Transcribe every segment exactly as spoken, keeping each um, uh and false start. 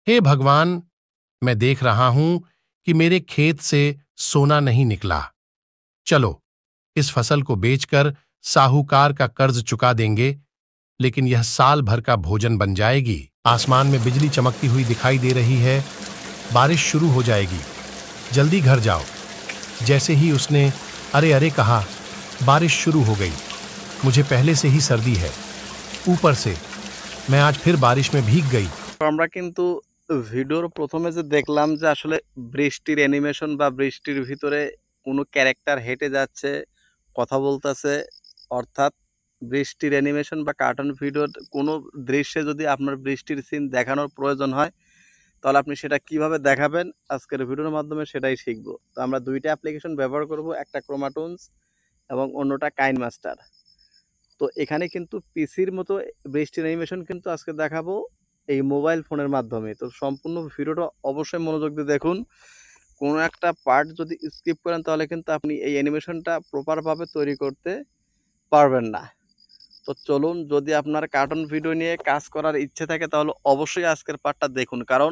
हे भगवान, मैं देख रहा हूं कि मेरे खेत से सोना नहीं निकला। चलो, इस फसल को बेचकर साहूकार का कर्ज चुका देंगे, लेकिन यह साल भर का भोजन बन जाएगी। आसमान में बिजली चमकती हुई दिखाई दे रही है। बारिश शुरू हो जाएगी। जल्दी घर जाओ। जैसे ही उसने अरे अरे कहा, बारिश शुरू हो गई। मुझे पहले से ही सर्दी है। ऊपर से मैं आज फिर बारिश में भीग गई। আমরা কিন্তু ভিডিওর প্রথমে যে দেখলাম যে আসলে বৃষ্টির অ্যানিমেশন বা বৃষ্টির ভিতরে কোনো ক্যারেক্টার হেঁটে যাচ্ছে, কথা বলতেছে, অর্থাৎ বৃষ্টির অ্যানিমেশন বা কার্টুন ভিডিওর কোনো দৃশ্যে যদি আপনার বৃষ্টির সিন দেখানোর প্রয়োজন হয়, তাহলে আপনি সেটা কিভাবে দেখাবেন আজকের ভিডিওর মাধ্যমে সেটাই শিখব। তো আমরা দুইটা অ্যাপ্লিকেশন ব্যবহার করব, একটা ক্রোমাটুনস এবং অন্যটা কাইনমাস্টার। তো এখানে কিন্তু পিসির মতো বৃষ্টির অ্যানিমেশন কিন্তু আজকে দেখাবো এই মোবাইল ফোনের মাধ্যমে। তো সম্পূর্ণ ভিডিওটা অবশ্যই মনোযোগ দিয়ে দেখুন। কোনো একটা পার্ট যদি স্কিপ করেন তাহলে কিন্তু আপনি এই অ্যানিমেশনটা প্রপারভাবে তৈরি করতে পারবেন না। তো চলুন, যদি আপনার কার্টুন ভিডিও নিয়ে কাজ করার ইচ্ছে থাকে তাহলে অবশ্যই আজকের পার্টটা দেখুন, কারণ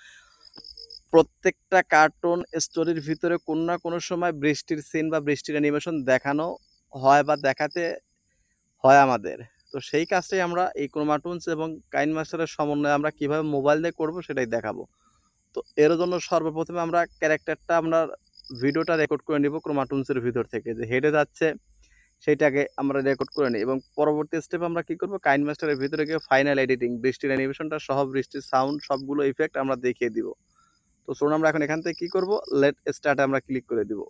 প্রত্যেকটা কার্টুন স্টোরির ভিতরে কোনো না কোনো সময় বৃষ্টির সিন বা বৃষ্টির অ্যানিমেশন দেখানো হয় বা দেখাতে হয় আমাদের। তো সেই কাজটাই আমরা এই ক্রোমাটুনস এবং কাইনমাস্টারের সমন্বয়ে আমরা কিভাবে মোবাইল দিয়ে করব সেটাই দেখাবো। তো এর জন্য সর্বপ্রথমে আমরা ক্যারেক্টারটা আমরা ভিডিওটা রেকর্ড করে নিব ক্রোমাটুনসের ভিতর থেকে, যে হেডে যাচ্ছে সেইটাকে আমরা রেকর্ড করে নিই এবং পরবর্তী স্টেপ আমরা কি করব, কাইনমাস্টারের ভিতরে গিয়ে ফাইনাল এডিটিং, বৃষ্টির অ্যানিমেশনটা সহ বৃষ্টির সাউন্ড সবগুলো ইফেক্ট আমরা দেখিয়ে দিব। তো চলুন আমরা এখন এখান থেকে কি করব, লেট স্টার্টে আমরা ক্লিক করে দিব।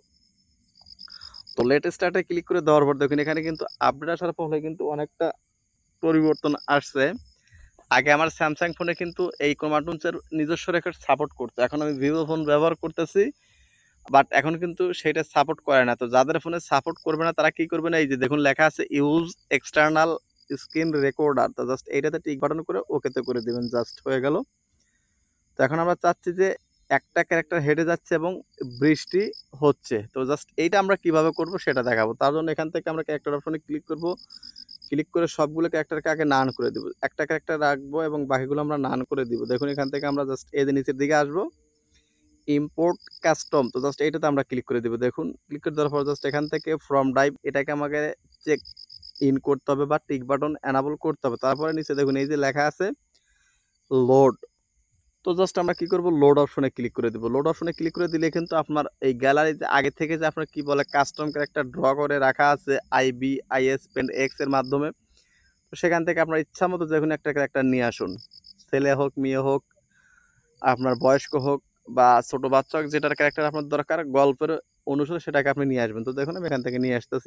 তো লেট স্টার্টে ক্লিক করে দেওয়ার পর দেখুন এখানে কিন্তু আপডেট আসার ফলে কিন্তু অনেকটা পরিবর্তন আসছে। আগে আমার স্যামসাং ফোনে কিন্তু এই ক্রোমাটুনসের নিজস্ব রেকর্ড সাপোর্ট করতো, এখন আমি ভিভো ফোন ব্যবহার করতেছি, বাট এখন কিন্তু সেটা সাপোর্ট করে না। তো যাদের ফোনে সাপোর্ট করবে না তারা কি করবে না, এই যে দেখুন লেখা আছে ইউজ এক্সটার্নাল স্ক্রিন রেকর্ডার, তো জাস্ট এইটাতে টিক বাটন করে ওকেতে করে দিবেন, জাস্ট হয়ে গেল। তো এখন আমরা চাচ্ছি যে একটা ক্যারেক্টার হেঁটে যাচ্ছে এবং বৃষ্টি হচ্ছে, তো জাস্ট এইটা আমরা কিভাবে করব সেটা দেখাবো। তার জন্য এখান থেকে আমরা ক্যারেক্টার অপশনে ক্লিক করব, ক্লিক করে সবগুলো ক্যারেক্টারকে আগে নান করে দিব, একটা ক্যারেক্টার রাখবো এবং বাকিগুলো আমরা নান করে দিব। দেখুন এখান থেকে আমরা জাস্ট এই যে নিচের দিকে আসবো, ইম্পোর্ট কাস্টম, তো জাস্ট এইটাতে আমরা ক্লিক করে দিব। দেখুন ক্লিক করে দেওয়ার পর জাস্ট এখান থেকে ফ্রম ড্রাইভ এটাকে আমাকে চেক ইন করতে হবে বা টিক বাটন এনাবল করতে হবে। তারপরে নিচে দেখুন এই যে লেখা আছে লোড, তো জাস্ট আমরা কি করব, লোড অপশনে ক্লিক করে দিব। লোড অপশনে ক্লিক করে দিলে কিন্তু আপনার এই গ্যালারিতে আগে থেকে যে আপনার কি বলে কাস্টম ক্যারেক্টার ড্র করে রাখা আছে আইবি আইএস পেন্ট এক্স এর মাধ্যমে, তো সেখান থেকে আপনার ইচ্ছা মতো যে কোনো একটা ক্যারেক্টার নিয়ে আসুন, ছেলে হোক মেয়ে হোক আপনার বয়স্ক হোক বা ছোট বাচ্চা হোক, যেটার ক্যারেক্টার আপনার দরকার গল্পের অনুসারে সেটাকে আপনি নিয়ে আসবেন। তো দেখুন আমি এখান থেকে নিয়ে আসতেছি,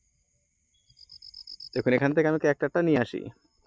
দেখুন এখান থেকে আমি ক্যারেক্টারটা নিয়ে আসি।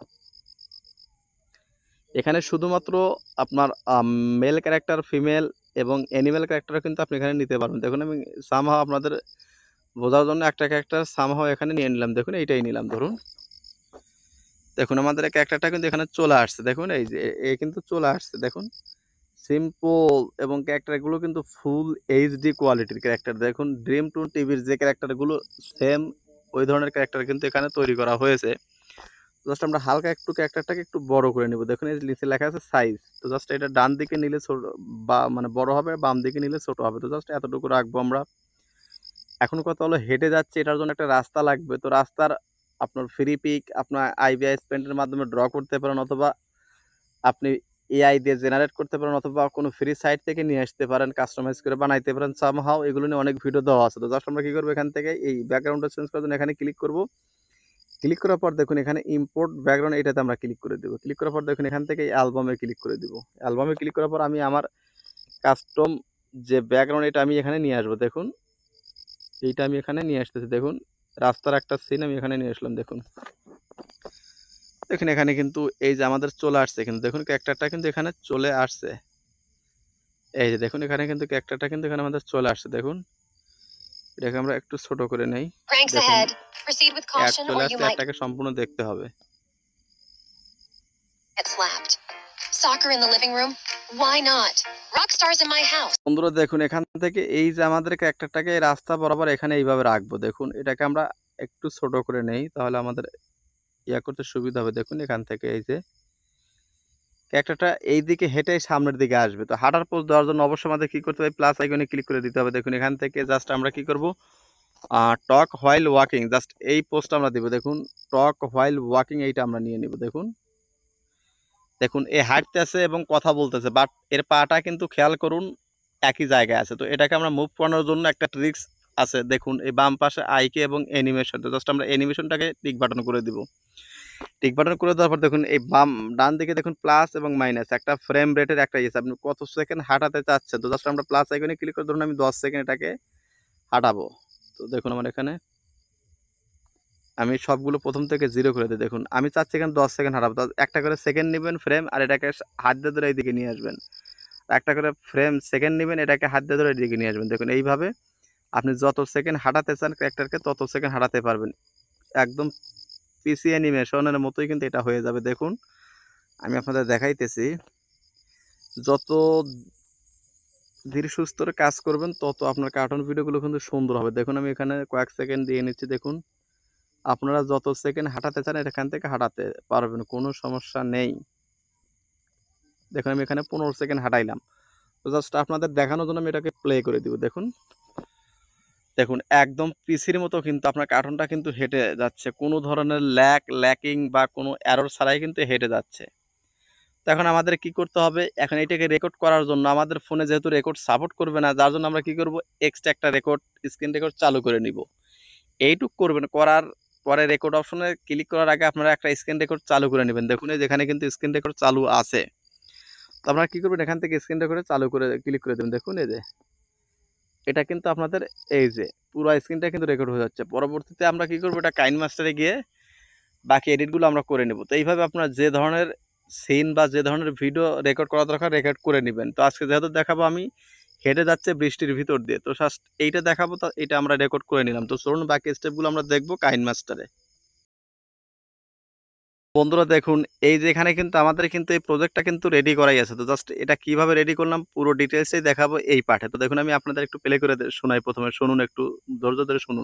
এখানে শুধুমাত্র আপনার মেল ক্যারেক্টার, ফিমেল এবং অ্যানিমেল ক্যারেক্টার কিন্তু আপনি এখানে নিতে পারবেন। দেখুন আমি সামহাও আপনাদের বোঝার জন্য একটা ক্যারেক্টার সামহাও এখানে নিয়ে নিলাম, দেখুন এইটাই নিলাম। ধরুন দেখুন আমাদের এই ক্যারেক্টারটা কিন্তু এখানে চলে আসছে, দেখুন এই যে এ কিন্তু চলে আসছে, দেখুন সিম্পল এবং ক্যারেক্টারগুলো কিন্তু ফুল এইচডি কোয়ালিটির ক্যারেক্টার। দেখুন ড্রিম টু টিভির যে ক্যারেক্টারগুলো সেম ওই ধরনের ক্যারেক্টার কিন্তু এখানে তৈরি করা হয়েছে। জাস্ট আমরা হালকা একটু ক্যারেক্টারটাকে একটু বড় করে নিব। দেখুন এই নিচে লেখা আছে সাইজ, তো জাস্ট এটা ডান দিকে নিলে ছোট বা মানে বড় হবে, বাম দিকে নিলে ছোট হবে। তো জাস্ট এতটুকু রাখবো আমরা। এখন কথা হলো হেঁটে যাচ্ছে, এটার জন্য একটা রাস্তা লাগবে। তো রাস্তার আপনার ফ্রি পিক আপনার আইবিআইএস পেন্টের মাধ্যমে ড্র করতে পারেন, অথবা আপনি এআই দিয়ে জেনারেট করতে পারেন, অথবা কোনো ফ্রি সাইট থেকে নিয়ে আসতে পারেন, কাস্টমাইজ করে বানাইতে পারেন সামহাও। এগুলো নিয়ে অনেক ভিডিও দেওয়া আছে। তো জাস্ট আমরা কি করবো, এখান থেকে এই ব্যাকগ্রাউন্ডটা চেঞ্জ করার জন্য এখানে ক্লিক করব। ক্লিক করার পর দেখুন এখানে ইম্পোর্ট ব্যাকগ্রাউন্ড, এটাতে আমরা ক্লিক করে দেবো। ক্লিক করার পর দেখুন এখান থেকে অ্যালবামে ক্লিক করে দিব। অ্যালবামে ক্লিক করার পর আমি আমার কাস্টম যে ব্যাকগ্রাউন্ড এটা আমি এখানে নিয়ে আসবো। দেখুন এইটা আমি এখানে নিয়ে আসতেছি, দেখুন রাস্তার একটা সিন আমি এখানে নিয়ে আসলাম। দেখুন দেখুন এখানে কিন্তু এই যে আমাদের চলে আসছে, কিন্তু দেখুন ক্যারেক্টারটা কিন্তু এখানে চলে আসছে। এই যে দেখুন এখানে কিন্তু ক্যারেক্টারটা কিন্তু এখানে আমাদের চলে আসছে। দেখুন এটাকে আমরা একটু ছোট করে নেই, দেখুন অ্যাড চলে আসছে, অ্যাডটাকে সম্পূর্ণ দেখতে হবে। বন্ধুরা দেখুন এখান থেকে এই যে আমাদের ক্যারেক্টারটাকে রাস্তা বরাবর এখানে এইভাবে রাখবো। দেখুন এটাকে আমরা একটু ছোট করে নেই, তাহলে আমাদের ইয়া করতে সুবিধা হবে। দেখুন এখান থেকে এই যে ক্যারেক্টারটা এই দিকে হেঁটে সামনের দিকে আসবে। তো হাঁটার পোজ দেওয়ার জন্য অবশ্যই আমাদের কি করতে হবে, প্লাস আইকনে ক্লিক করে দিতে হবে। দেখুন এখান থেকে জাস্ট আমরা কি করব, টক হোয়াইল ওয়াকিং, জাস্ট এই পোস্টটা আমরা দিব। দেখুন টক হোয়াইল ওয়াকিং, এইটা আমরা নিয়ে নিব। দেখুন দেখুন এ হাঁটতেছে এবং কথা বলতেছে, বাট এর পাটা কিন্তু খেয়াল করুন একই জায়গায় আছে। তো এটাকে আমরা মুভ করানোর জন্য একটা ট্রিক্স আছে। দেখুন এই বাম পাশে আইকে এবং অ্যানিমেশন, তো জাস্ট আমরা অ্যানিমেশনটাকে টিক বাটন করে দিব। টিক বাটন করে দেওয়ার পর দেখুন এই বাম ডান দিকে দেখুন প্লাস এবং মাইনাস একটা ফ্রেম রেটের একটা ইয়েছে, আপনি কত সেকেন্ড হাঁটাতে চাচ্ছেন। তো জাস্ট আমরা প্লাস আইকনে ক্লিক করে ধরুন আমি দশ সেকেন্ড এটাকে হাঁটাবো। তো দেখুন আমার এখানে আমি সবগুলো প্রথম থেকে জিরো করে দিই। দেখুন আমি চাচ্ছি এখানে দশ সেকেন্ড হাঁটাবো, তো একটা করে সেকেন্ড নেবেন ফ্রেম, আর এটাকে হাত দিয়ে ধরে এইদিকে নিয়ে আসবেন। একটা করে ফ্রেম সেকেন্ড নেবেন, এটাকে হাত দিয়ে ধরে এইদিকে নিয়ে আসবেন। দেখুন এইভাবে আপনি যত সেকেন্ড হাঁটাতে চান ক্যারেক্টারকে তত সেকেন্ড হাঁটাতে পারবেন। একদম পিসি অ্যানিমেশনের মতোই কিন্তু এটা হয়ে যাবে। দেখুন আমি আপনাদের দেখাইতেছি, যত ধীর সুস্থরে কাজ করবেন তত আপনার কার্টুন ভিডিওগুলো কিন্তু সুন্দর হবে। দেখুন আমি এখানে কয়েক সেকেন্ড দিয়ে নিচ্ছি। দেখুন আপনারা যত সেকেন্ড হাঁটাতে চান এখান থেকে হাঁটাতে পারবেন, কোনো সমস্যা নেই। দেখুন আমি এখানে পনেরো সেকেন্ড হাঁটাইলাম। তো জাস্ট আপনাদের দেখানোর জন্য আমি এটাকে প্লে করে দিব। দেখুন দেখুন একদম পিসির মতো কিন্তু আপনার কার্টুনটা কিন্তু হেঁটে যাচ্ছে, কোনো ধরনের ল্যাক ল্যাকিং বা কোনো এরর ছাড়াই কিন্তু হেঁটে যাচ্ছে। তো এখন আমাদের কি করতে হবে, এখন এটাকে রেকর্ড করার জন্য আমাদের ফোনে যেহেতু রেকর্ড সাপোর্ট করবে না, যার জন্য আমরা কি করব, এক্সট্রা একটা রেকর্ড স্ক্রিন রেকর্ড চালু করে নিব। এইটুক করবেন, করার পরে রেকর্ড অপশনে ক্লিক করার আগে আপনারা একটা স্ক্রিন রেকর্ড চালু করে নেবেন। দেখুন যেখানে কিন্তু স্ক্রিন রেকর্ড চালু আছে, তো আপনারা কি করবেন, এখান থেকে স্ক্রিন রেকর্ডে চালু করে ক্লিক করে দেবেন। দেখুন এই যে এটা কিন্তু আপনাদের এই যে পুরো স্ক্রিনটা কিন্তু রেকর্ড হয়ে যাচ্ছে। পরবর্তীতে আমরা কি করবো, এটা কাইন মাস্টারে গিয়ে বাকি এডিটগুলো আমরা করে নেব। তো এইভাবে আপনারা যে ধরনের সিন বা যে ধরনের ভিডিও রেকর্ড করা দরকার রেকর্ড করে নেবেন। তো আজকে যেহেতু দেখাবো আমি হেঁটে যাচ্ছে বৃষ্টির ভিতর দিয়ে, তো জাস্ট এইটা দেখাবো, তো এটা আমরা রেকর্ড করে নিলাম। তো চলুন বাকি স্টেপগুলো আমরা দেখবো কাইন মাস্টারে। বন্ধুরা দেখুন এই যে এখানে কিন্তু আমাদের কিন্তু এই প্রজেক্টটা কিন্তু রেডি করাই আছে। তো জাস্ট এটা কিভাবে রেডি করলাম পুরো ডিটেলসই দেখাবো এই পাঠে। তো দেখুন আমি আপনাদের একটু প্লে করে দে- শোনাই, প্রথমে শুনুন, একটু ধৈর্য ধরে শুনুন।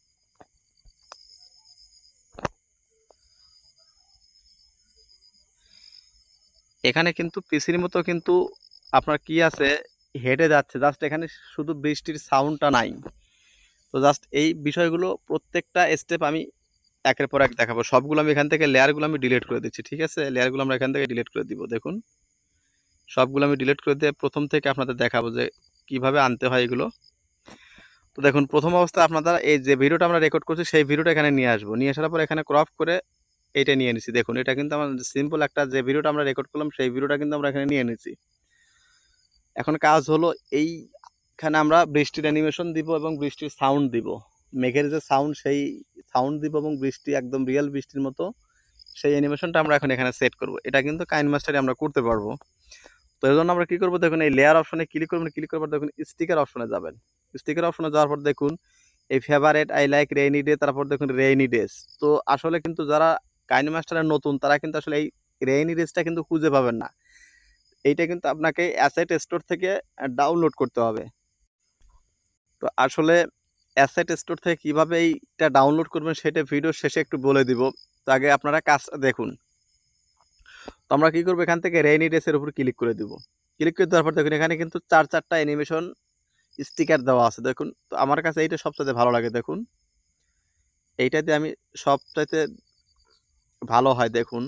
এখানে কিন্তু পিসির মতো কিন্তু আপনার কি আছে, হেঁটে যাচ্ছে, জাস্ট এখানে শুধু বৃষ্টির সাউন্ডটা নাই। তো জাস্ট এই বিষয়গুলো প্রত্যেকটা স্টেপ আমি একের পর এক দেখাবো। সবগুলো আমি এখান থেকে লেয়ারগুলো আমি ডিলিট করে দিচ্ছি, ঠিক আছে? লেয়ারগুলো আমরা এখান থেকে ডিলিট করে দিব। দেখুন সবগুলো আমি ডিলিট করে দিয়ে প্রথম থেকে আপনাদের দেখাবো যে কিভাবে আনতে হয় এগুলো। তো দেখুন প্রথম অবস্থায় আপনারা এই যে ভিডিওটা আমরা রেকর্ড করছি সেই ভিডিওটা এখানে নিয়ে আসবো, নিয়ে আসার পর এখানে ক্রপ করে এইটা নিয়ে নিছি। দেখুন এটা কিন্তু আমার সিম্পল একটা যে ভিডিওটা আমরা রেকর্ড করলাম সেই ভিডিওটা কিন্তু আমরা এখানে নিয়ে নিছি। এখন কাজ হলো এইখানে আমরা বৃষ্টির অ্যানিমেশন দিব এবং বৃষ্টির সাউন্ড দিব। মেঘের যে সাউন্ড সেই সাউন্ড দিব এবং বৃষ্টি একদম রিয়েল বৃষ্টির মতো সেই অ্যানিমেশনটা আমরা এখন এখানে সেট করব। এটা কিন্তু কাইন মাস্টারে আমরা করতে পারবো। তো এর জন্য আমরা কি করবো, দেখুন এই লেয়ার অপশনে ক্লিক করবেন, ক্লিক করার পর দেখুন স্টিকার অপশনে যাবেন। স্টিকার অপশনে যাওয়ার পর দেখুন এই favourite I like rainy day, তারপর দেখুন রেইনি ডেজ। তো আসলে কিন্তু যারা কাইন মাস্টারে নতুন তারা কিন্তু আসলে এই রেইনি ডেজটা কিন্তু খুঁজে পাবেন না। এইটা কিন্তু আপনাকে অ্যাসেট স্টোর থেকে ডাউনলোড করতে হবে। তো আসলে অ্যাসেট স্টোর থেকে কিভাবে এইটা ডাউনলোড করবেন সেটা ভিডিও শেষে একটু বলে দিব। তো আগে আপনারা কাজটা দেখুন। তো আমরা কি করবো, এখান থেকে রেইনি ডেজের উপর ক্লিক করে দিব। ক্লিক করে দেওয়ার পর দেখুন এখানে কিন্তু চার চারটা অ্যানিমেশন স্টিকার দেওয়া আছে। দেখুন তো আমার কাছে এইটা সবচাইতে ভালো লাগে। দেখুন এইটাতে আমি সবচাইতে ভালো হয়। দেখুন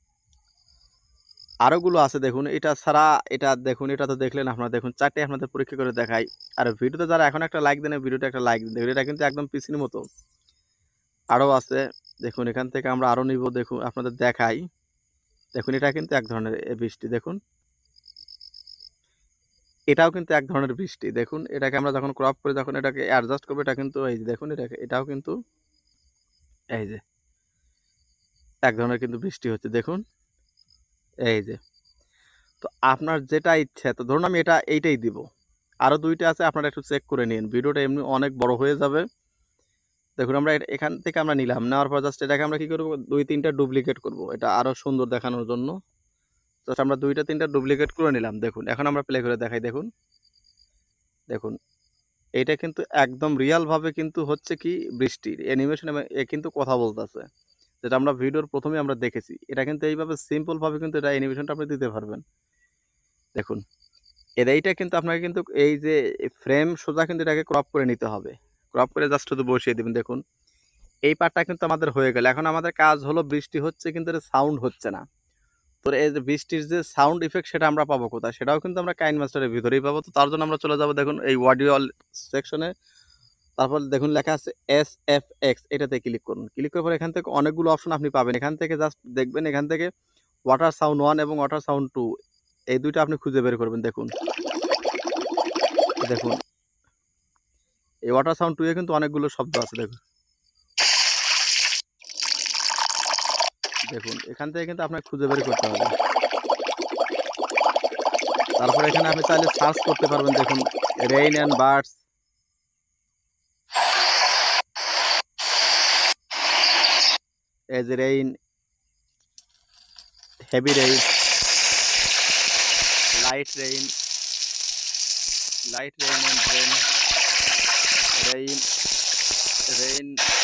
আরোগুলো আছে, দেখুন এটা ছাড়া এটা দেখুন, এটা তো দেখলেন আপনারা। দেখুন চারটে আপনাদের পরীক্ষা করে দেখাই। আর ভিডিওতে যারা এখন একটা লাইক দেন ভিডিওটা একটা লাইক দিন। দেখুন এটা কিন্তু একদম পিসির মতো। আরও আছে দেখুন, এখান থেকে আমরা আরও নিব। দেখুন আপনাদের দেখাই। দেখুন এটা কিন্তু এক ধরনের এ বৃষ্টি। দেখুন এটাও কিন্তু এক ধরনের বৃষ্টি। দেখুন এটাকে আমরা যখন ক্রপ করে যখন এটাকে অ্যাডজাস্ট করবো, এটা কিন্তু এই যে দেখুন এটাকে এটাও কিন্তু এই যে এক ধরনের কিন্তু বৃষ্টি হচ্ছে। দেখুন এই যে। তো আপনার যেটা ইচ্ছে, তো ধরুন আমি এটা এইটাই দিব। আরও দুইটা আছে, আপনারা একটু চেক করে নিন, ভিডিওটা এমনি অনেক বড় হয়ে যাবে। দেখুন আমরা এটা- এখান থেকে আমরা নিলাম, নেওয়ার পর জাস্ট এটাকে আমরা কি করবো, দুই তিনটা ডুপ্লিকেট করব এটা আরও সুন্দর দেখানোর জন্য। জাস্ট আমরা দুইটা তিনটা ডুপ্লিকেট করে নিলাম। দেখুন এখন আমরা প্লে করে দেখাই। দেখুন দেখুন এইটা কিন্তু একদম রিয়াল ভাবে কিন্তু হচ্ছে কি বৃষ্টির অ্যানিমেশন, এ কিন্তু কথা বলতেছে। যেটা আমরা ভিডিওর প্রথমে আমরা দেখেছি, এটা কিন্তু এইভাবে সিম্পলভাবে কিন্তু এটা অ্যানিমেশনটা আপনি দিতে পারবেন। দেখুন এর এইটা কিন্তু আপনাকে কিন্তু এই যে ফ্রেম সোজা কিন্তু এটাকে ক্রপ করে নিতে হবে, ক্রপ করে জাস্ট শুধু বসিয়ে দেবেন। দেখুন এই পার্টটা কিন্তু আমাদের হয়ে গেল। এখন আমাদের কাজ হলো বৃষ্টি হচ্ছে কিন্তু এর সাউন্ড হচ্ছে না। তো এই যে বৃষ্টির যে সাউন্ড ইফেক্ট সেটা আমরা পাবো কোথায়? সেটাও কিন্তু আমরা কাইনমাস্টারের ভিতরেই পাবো। তো তার জন্য আমরা চলে যাবো দেখুন এই অডিও সেকশনে, তারপর দেখুন লেখা আছে এস এফ এক্স, এটাতে ক্লিক করুন। ক্লিক করার পর এখান থেকে অনেকগুলো অপশন আপনি পাবেন। এখান থেকে জাস্ট দেখবেন এখান থেকে ওয়াটার সাউন্ড ওয়ান এবং ওয়াটার সাউন্ড টু এই দুইটা আপনি খুঁজে বের করবেন। দেখুন দেখুন এই ওয়াটার সাউন্ড টু এ কিন্তু অনেকগুলো শব্দ আছে। দেখুন দেখুন এখান থেকে কিন্তু আপনাকে খুঁজে বের করতে হবে। তারপর এখানে আপনি চাইলে সার্চ করতে পারবেন। দেখুন rain and birds, edge rain, heavy rain, light rain, light rain and rain, rain rain.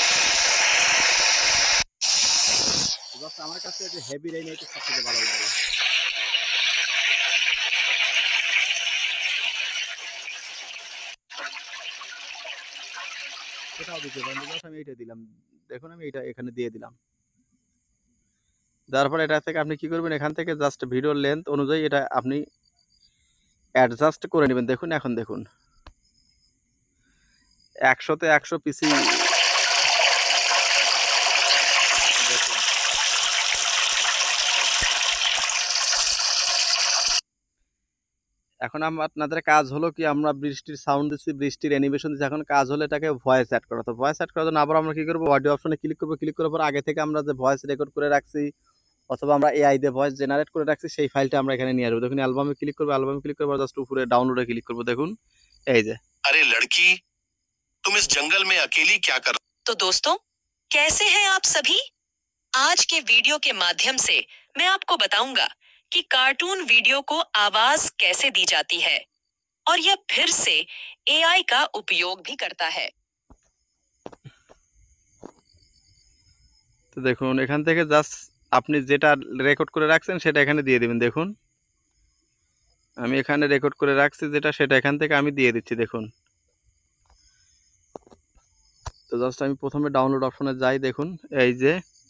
আমার কাছে যে হেভি রেইন এটা সবথেকে ভালো লাগে। কোথাও দিতে পারেন, জাস্ট আমি এইটা দিলাম। দেখুন আমি এটা এখানে দিয়ে দিলাম। দেওয়ার পরে এটা থেকে আপনি কি করবেন, এখান থেকে জাস্ট ভিডিওর লেন্থ অনুযায়ী এটা আপনি অ্যাডজাস্ট করে নেবেন। দেখুন এখন দেখুন একশোতে একশো পিসি। দেখুন এখন আপনাদের কাজ হলো কি, আমরা বৃষ্টির সাউন্ড দিচ্ছি, বৃষ্টির অ্যানিমেশন দিচ্ছি, এখন কাজ হলো এটাকে ভয়েস অ্যাড করা। তো ভয়েস অ্যাড করার জন্য আবার আমরা কি করবো, অডিও অপশনে ক্লিক করবো। ক্লিক করার পর আগে থেকে আমরা যে ভয়েস রেকর্ড করে রাখছি অথবা আমরা এআই দিয়ে ভয়েস জেনারেট করে রাখছি সেই ফাইলটা আমরা এখানে নিয়ে আসবো। দেখুন অ্যালবামে ক্লিক করবো, অ্যালবামে ক্লিক করবো, জাস্ট উপরে ডাউনলোডে ক্লিক করবো। দেখুন এই যে, अरे लड़की तुम इस जंगल में अकेली क्या कर। तो दोस्तों कैसे हैं आप सभी। आज के वीडियो के माध्यम से मैं आपको बताऊंगा कि कार्टून वीडियो को आवाज कैसे दी जाती है और यह फिर से एआई का उपयोग भी करता है। তো দেখুন এখান থেকে জাস্ট আপনি যেটা রেকর্ড করে রাখছেন সেটা এখানে দিয়ে দিবেন। দেখুন আমি এখানে রেকর্ড করে রাখছি যেটা, সেটা এখান থেকে আমি দিয়ে দিচ্ছি। দেখুন তো জাস্ট আমি প্রথমে ডাউনলোড অপশনে যাই। দেখুন এই যে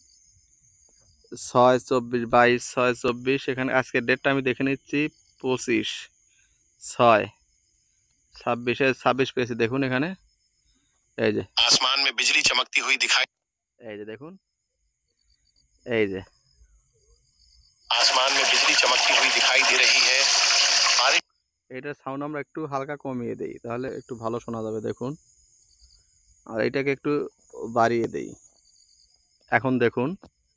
ছয় চব্বিশ বাইশ ছয় চব্বিশ, এখানে আজকের ডেটটা আমি দেখে নিচ্ছি পঁচিশ ছয় ছাব্বিশে ছাব্বিশ পেয়েছি। দেখুন এখানে এই যে आसमान में बिजली चमकती हुई दिखाई। এই যে দেখুন এই যে आसमान में बिजली चमकती हुई दिखाई दे रही है। बारिश। এটার সাউন্ড আমরা একটু হালকা কমিয়ে দেই, তাহলে একটু ভালো শোনা যাবে। দেখুন আর এটাকে একটু বাড়িয়ে দেই। এখন দেখুন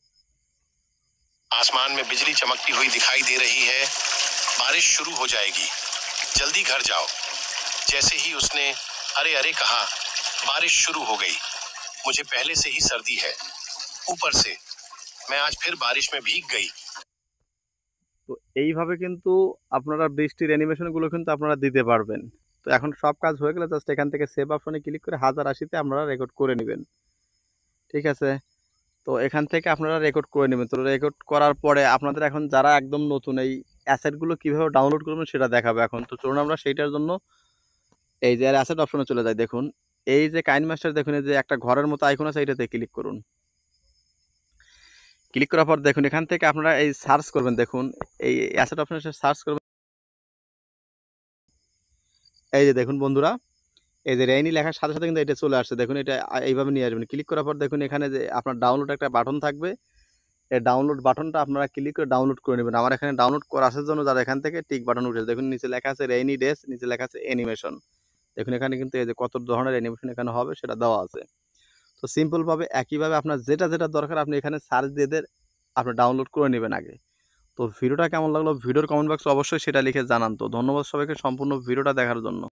आसमान में बिजली चमकती हुई दिखाई दे रही है। बारिश शुरू हो जाएगी, जल्दी घर जाओ। जैसे ही उसने अरे अरे कहा, बारिश शुरू हो गई। मुझे पहले से ही सर्दी है, ऊपर से मैं आज फिर बारिश में भीग गई। তো এইভাবে কিন্তু আপনারা বৃষ্টির অ্যানিমেশনগুলো কিন্তু আপনারা দিতে পারবেন। তো এখন সব কাজ হয়ে গেলে জাস্ট এখান থেকে সেভ অপশনে ক্লিক করে হাজার আশিতে আপনারা রেকর্ড করে নেবেন। ঠিক আছে, তো এখান থেকে আপনারা রেকর্ড করে নেবেন। তো রেকর্ড করার পরে আপনাদের এখন যারা একদম নতুন এই অ্যাসেটগুলো কীভাবে ডাউনলোড করবেন সেটা দেখাবে এখন। তো চলুন আমরা সেইটার জন্য এই যে অ্যাসেট অপশনে চলে যাই। দেখুন এই যে কাইনমাস্টার, দেখুন এই যে একটা ঘরের মতো আইকন আছে, এটাতে ক্লিক করুন। ক্লিক করার পর দেখুন এখান থেকে আপনারা এই সার্চ করবেন। দেখুন এই অ্যাসেট অপশনে সার্চ করবেন। এই যে দেখুন বন্ধুরা, এই যে রেইনি লেখার সাথে সাথে কিন্তু এটা চলে আসছে। দেখুন এটা এইভাবে নিয়ে আসবেন। ক্লিক করার পর দেখুন এখানে যে আপনার ডাউনলোড একটা বাটন থাকবে, এই ডাউনলোড বাটনটা আপনারা ক্লিক করে ডাউনলোড করে নেবেন। আমার এখানে ডাউনলোড করা আসার জন্য যারা এখান থেকে টিক বাটন উঠেছে, দেখুন নিচে লেখা আছে রেইনি ডেজ, নিচে লেখা আছে অ্যানিমেশন। দেখুন এখানে কিন্তু এই যে কত ধরনের অ্যানিমেশন এখানে হবে সেটা দেওয়া আছে। তো সিম্পলভাবে একইভাবে আপনার যেটা যেটা দরকার আপনি এখানে সার্চ দিয়ে দিয়ে আপনি ডাউনলোড করে নেবেন আগে। তো ভিডিওটা কেমন লাগলো ভিডিওর কমেন্ট বক্সে অবশ্যই সেটা লিখে জানান। তো ধন্যবাদ সবাইকে সম্পূর্ণ ভিডিওটা দেখার জন্য।